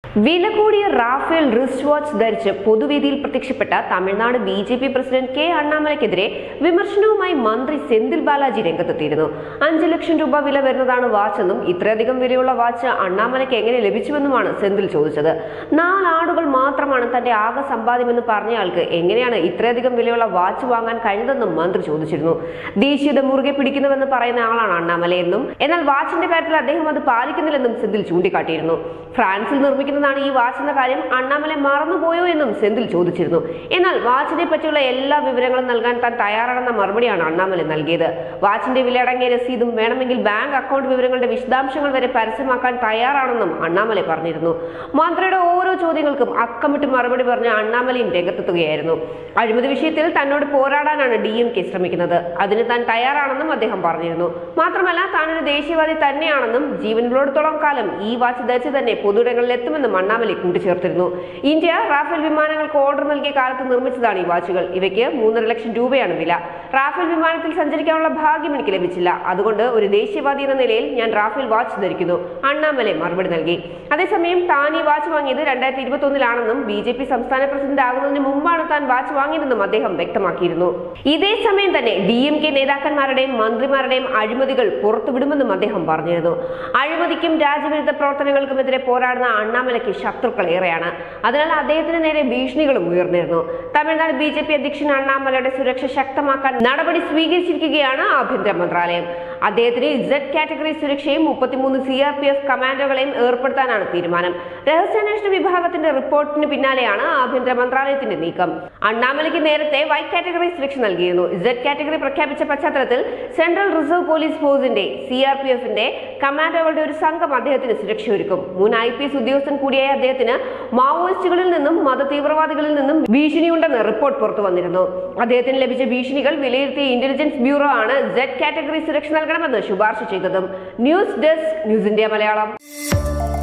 വില കൂടിയ Rafale wrist watch ധരിച്ച് പൊതുവേദിയിൽ പ്രത്യക്ഷപ്പെട്ട തമിഴ്നാട് ബിജെപി പ്രസിഡന്റ് കെ അണ്ണാമലയ്ക്കെതിരെ വിമർശനവുമായി മന്ത്രി സെന്തിൽ ബാലാജി രംഗത്തെത്തിയിരുന്നു. 5 ലക്ഷം രൂപ വില വരുന്നതാണ് വാച്ചെന്നും ഇത്രയധികം വിലയുള്ള വാച്ച് അണ്ണാമലയ്ക്ക് എങ്ങനെ ലഭിച്ചുവെന്നുമാണ് സെന്തിൽ ചോദിച്ചത്. 4 ആടുകൾ മാത്രമാണ് തന്റെ ആകെ സമ്പാദ്യമെന്ന് പറഞ്ഞയാൾക്ക് എങ്ങനെയാണ് ഇത്രയധികം വിലയുള്ള വാച്ച് വാങ്ങാൻ കഴിഞ്ഞതെന്നും മന്ത്രി ചോദിച്ചിരുന്നു. ദേശീയത മുറുകെ പിടിക്കുന്നുവെന്ന് പറയുന്ന ആളാണ് അണ്ണാമലയെന്നും എന്നാൽ വാച്ചിന്റെ കാര്യത്തിൽ അദ്ദേഹം അത് പാലിക്കുന്നില്ലെന്നും സെന്തിൽ ചൂണ്ടിക്കാട്ടിയിരുന്നു. ഫ്രാൻസിൽ നിർമ്മിക്കുന്നതാണ് ഈ വാച്ച് എന്ന കാര്യം അണ്ണാമല മറന്നുപോയോ എന്നും സെന്തിൽ ചോദിച്ചിരുന്നു. എന്നാൽ വാച്ചിനെ പറ്റിയുള്ള എല്ലാ വിവരങ്ങളും നൽകാൻ താൻ തയ്യാറാണെന്ന മറുപടിയാണ് അണ്ണാമല നൽകിയത്. വാച്ചിന്റെ വിലയടങ്ങിയ രസീതും വേണമെങ്കിൽ ബാങ്ക് അക്കൗണ്ട് വിവരങ്ങളുടെ വിശദാംശങ്ങൾ വരെ പരസ്യമാക്കാൻ തയ്യാറാണെന്നും അണ്ണാമല പറഞ്ഞിരുന്നു. മന്ത്രിയുടെ ഓരോ ചോദ്യങ്ങൾക്കും അക്കമിട്ട് മറുപടി പറഞ്ഞ അണ്ണാമലയും രംഗത്തെത്തുകയായിരുന്നു. അഴിമതി വിഷയത്തിൽ തന്നോട് പോരാടാനാണ് DMK ശ്രമിക്കുന്നത്. അതിന് താൻ തയ്യാറാണെന്നും അദ്ദേഹം പറഞ്ഞിരുന്നു. മാത്രമല്ല താനൊരു ദേശീയവാദി തന്നെയാണെന്നും ജീവനുള്ളിടത്തോളം കാലം ഈ വാച്ച് ധരിച്ച് തന്നെ പൊതുയിടങ്ങളിൽ എത്തുമെന്നും അണ്ണാമല കൂട്ടിച്ചേർത്തിരുന്നു. ഇന്ത്യ റാഫേൽ വിമാനങ്ങൾക്ക് ഓർഡർ നൽകിയ കാലത്ത് നിർമ്മിച്ചതാണ് ഈ വാച്ചുകൾ. ഇവയ്ക്ക് 3.5 ലക്ഷം രൂപയാണ് വില. റാഫേൽ വിമാനത്തിൽ സഞ്ചരിക്കാനുള്ള ഭാഗ്യം എനിക്ക് ലഭിച്ചില്ല. അതുകൊണ്ട് ഒരു ദേശീയവാദി എന്ന നിലയിൽ ഞാൻ റാഫേൽ വാച്ച് ധരിക്കുന്നു, അണ്ണാമല മറുപടി നൽകി. അതേസമയം താൻ ഈ വാച്ച് വാങ്ങിയത് 2021-ലാണെന്നും BJP സംസ്ഥാന പ്രസിഡന്റ് ആകുന്നതിന് മുമ്പാണ് താൻ വാച്ച് വാങ്ങിയതെന്നും അദ്ദേഹം വ്യക്തമാക്കിയിരുന്നു. ഇതേ സമയം തന്നെ DMK നേതാക്കന്മാരുടെയും മന്ത്രിമാരുടെയും അഴിമതികൾ പുറത്തുവിടുമെന്നും അദ്ദേഹം പറഞ്ഞിരുന്നു. അഴിമതിക്കും രാജ്യവിരുദ്ധ പ്രവർത്തനങ്ങൾക്കുമെതിരെ പോരാടുന്ന അണ്ണാമലയ്ക്ക് ശത്രുക്കൾ ഏറെയാണ്. അതിനാൽ അദ്ദേഹത്തിന് നേരെ ഭീഷണികളും ഉയർന്നിരുന്നു. തമിഴ്നാട് BJP അധ്യക്ഷൻ അണ്ണാമലയുടെ സുരക്ഷ ശക്തമാക്കാൻ നടപടി സ്വീകരിച്ചിരിക്കുകയാണ് ആഭ്യന്തര മന്ത്രാലയം. അദ്ദേഹത്തിന് Z കാറ്റഗറി സുരക്ഷയും 33 CRPF കമാൻഡോകളെയും ഏർപ്പെടുത്താനാണ് തീരുമാനം. രഹസ്യാന്വേഷണ വിഭാഗത്തിന്റെ റിപ്പോർട്ടിന് പിന്നാലെയാണ് ആഭ്യന്തര മന്ത്രാലയത്തിന്റെ നീക്കം. അണ്ണാമലയ്ക്ക് നേരത്തെ Y കാറ്റഗറി സുരക്ഷ നൽകിയിരുന്നു. Z കാറ്റഗറി പ്രഖ്യാപിച്ച പശ്ചാത്തലത്തിൽ സെൻട്രൽ റിസർവ് പോലീസ് ഫോഴ്സിന്റെ CRPFന്റെ കമാൻഡോകളുടെ ഒരു സംഘം അദ്ദേഹത്തിന് സുരക്ഷ ഒരുക്കും. മുൻ IPS ഉദ്യോഗസ്ഥൻ കൂടിയായ അദ്ദേഹത്തിന് മാവോയിസ്റ്റുകളിൽ നിന്നും മത തീവ്രവാദികളിൽ നിന്നും ഭീഷണിയുണ്ടെന്ന് റിപ്പോർട്ട് പുറത്തു വന്നിരുന്നു. അദ്ദേഹത്തിന് ലഭിച്ച ഭീഷണികൾ വിലയിരുത്തിയ ഇന്റലിജൻസ് ബ്യൂറോ ആണ് Z കാറ്റഗറി സുരക്ഷ നൽകണമെന്ന് ശുപാർശ ചെയ്തതും. News desk, news India Malayalam.